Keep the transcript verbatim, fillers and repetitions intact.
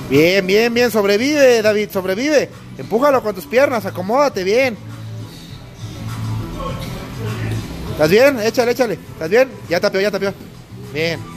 Bien, bien, bien, sobrevive, David, sobrevive. Empújalo con tus piernas, acomódate bien. ¿Estás bien? Échale, échale. ¿Estás bien? Ya tapeó, ya tapeó. Bien.